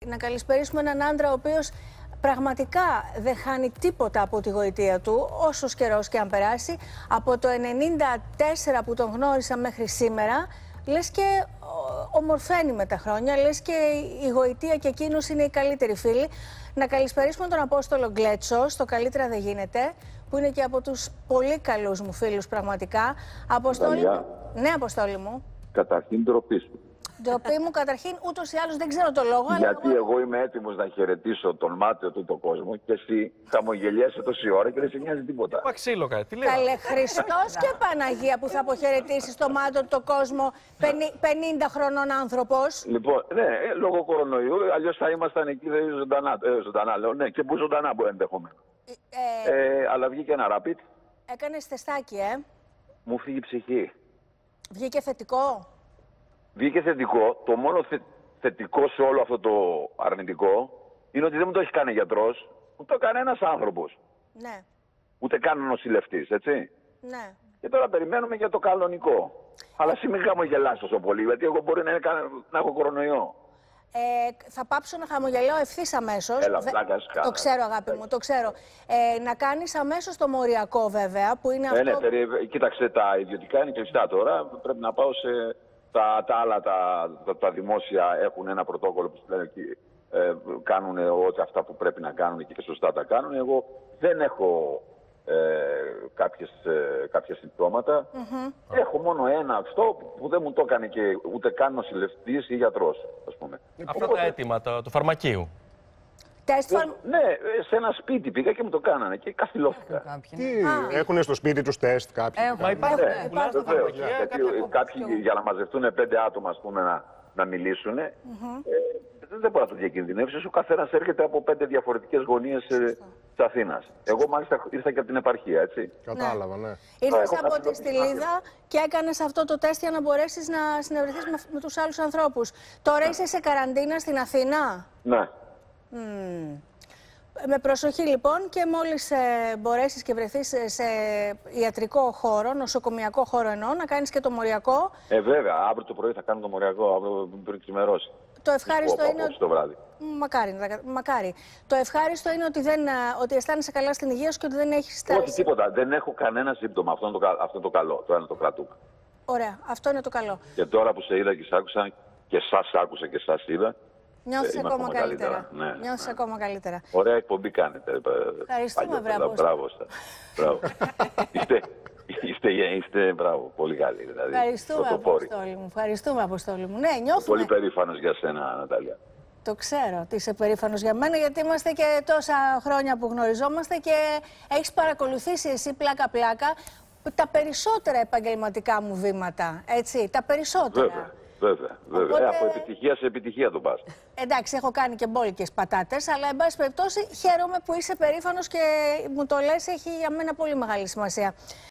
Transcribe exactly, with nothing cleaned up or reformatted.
να καλησπερίσουμε έναν άντρα ο οποίος πραγματικά δεν χάνει τίποτα από τη γοητεία του, όσος καιρός και αν περάσει. Από το ενενήντα τέσσερα που τον γνώρισα μέχρι σήμερα, λες και ομορφαίνει με τα χρόνια, λες και η γοητεία και εκείνος είναι οι καλύτεροι φίλοι. Να καλησπερίσουμε τον Απόστολο Γκλέτσο, στο Καλύτερα δεν γίνεται, που είναι και από τους πολύ καλούς μου φίλους πραγματικά. Αποστόλη... Ναι, Αποστόλη μου. Καταρχήν ντροπή σου. Ντροπή μου, καταρχήν, ούτως ή άλλως δεν ξέρω το λόγο. Γιατί αλλά... εγώ είμαι έτοιμος να χαιρετήσω τον μάτιο του το κόσμο και εσύ χαμογελιέσαι τόση ώρα και δεν σε νοιάζει τίποτα. Μα ξύλο, κάτι. Τι λέει. Καλέ, Χριστός και Παναγία που θα αποχαιρετήσει το μάτιο του το κόσμο πενήντα χρονών άνθρωπος. Λοιπόν, ναι, λόγω κορονοϊού, αλλιώς θα ήμασταν εκεί ζωντανά. Ε, ζωντανά λέω, ναι, και που ζωντανά μπορεί ενδεχομένω. Ε, ε, αλλά βγήκε ένα rapid. Έκανες τεστάκι, ε. Μου φύγει η ψυχή. Βγήκε θετικό. Βγήκε θετικό. Το μόνο θε, θετικό σε όλο αυτό το αρνητικό είναι ότι δεν μου το έχει κάνει γιατρός, μου το έκανε ένας άνθρωπος. Ναι. Ούτε καν ο νοσηλευτής, έτσι. Ναι. Και τώρα περιμένουμε για το κανονικό. Αλλά εσύ μην χαμογελάς τόσο πολύ, γιατί εγώ μπορεί να, είναι, να έχω κορονοϊό. Ε, θα πάψω να χαμογελάω ευθύς αμέσως. Έλα, πλάκας, το ξέρω, αγάπη μου, το ξέρω. Ε, να κάνεις αμέσως το μοριακό, βέβαια, που είναι ε, αυτό... Ναι, περί... κοίταξε, τα ιδιωτικά είναι κλειστά τώρα. Πρέπει να πάω σε... Τα, τα άλλα, τα, τα, τα δημόσια έχουν ένα πρωτόκολλο που λένε και ε, κάνουν ό,τι αυτά που πρέπει να κάνουν και σωστά τα κάνουν. Εγώ δεν έχω ε, κάποιες, ε, κάποια συμπτώματα. Mm-hmm. Έχω μόνο ένα αυτό που δεν μου το έκανε και ούτε καν νοσηλευτής ή γιατρός, ας πούμε. Αυτά Οπότε... τα αίτημα το, του φαρμακείου. Τεστ φαρ... Ναι, σε ένα σπίτι πήγα και μου το κάνανε και καθυλώθηκα. Τι, έχουν στο σπίτι τους τεστ κάποιοι. Έχουν, Μα υπάρχουν, ναι, υπάρχουν φαρμακεία. Γιατί κάποιοι για να μαζευτούν πέντε άτομα, ας πούμε, να, να μιλήσουν, mm-hmm. ε, δεν μπορεί να το διακινδυνεύσεις. Ο καθένας έρχεται από πέντε διαφορετικές γωνίες ε, της Αθήνας. Εγώ μάλιστα ήρθα και από την επαρχία, έτσι. Κατάλαβα, ναι. Ήρθες από τη Στυλίδα και έκανες αυτό το τεστ για να μπορέσεις να συνευρεθείς με, με τους άλλους ανθρώπους. Τώρα ναι. Είσαι σε καραντίνα στην Αθήνα. Ναι. Mm. Με προσοχή λοιπόν και μόλις ε, μπορέσεις και βρεθείς σε ιατρικό χώρο, νοσοκομιακό χώρο εννοώ, να κάνεις και το μοριακό. Ε, βέβαια, αύριο το πρωί θα κάνω το μοριακό, αύριο πριν ξημερώσει. Το ευχάριστο είναι ότι... το βράδυ. Μακάρι, μακάρι. Το ευχάριστο είναι ότι, δεν, ότι αισθάνεσαι καλά στην υγεία σου και ότι δεν έχεις στάση. Όχι τίποτα, δεν έχω κανένα σύμπτωμα, αυτό είναι το, αυτό είναι το καλό, το ένα το κρατούμε. Ωραία, αυτό είναι το καλό. Και τώρα που σε είδα και σ' άκουσα και σας άκουσα και σας είδα, Νιώθεις ε, ακόμα, ακόμα καλύτερα. καλύτερα. Ναι, Νιώθεις ναι. ακόμα καλύτερα. Ωραία εκπομπή κάνετε. Ευχαριστούμε, μπράβο. Μπράβο σας. Μπράβο. είστε, είστε, είστε, μπράβο, πολύ καλή. Δηλαδή, ευχαριστούμε, Αποστόλη μου. Ευχαριστούμε, Αποστόλη μου. Ναι, νιώθουμε. Πολύ περήφανος για σένα, Νατάλια. Το ξέρω ότι είσαι περήφανος για μένα, γιατί είμαστε και τόσα χρόνια που γνωριζόμαστε και έχεις παρακολουθήσει εσύ πλάκα-πλάκα τα περισσότερα επαγγελματικά μου βήματα, έτσι, τα περισσότερα. Βέβαια. Βέβαια, βέβαια. Οπότε... Ε, από επιτυχία σε επιτυχία το πας. Εντάξει, έχω κάνει και μπόλικες πατάτες, αλλά εν πάση περιπτώσει χαίρομαι που είσαι περήφανος και μου το λες, έχει για μένα πολύ μεγάλη σημασία.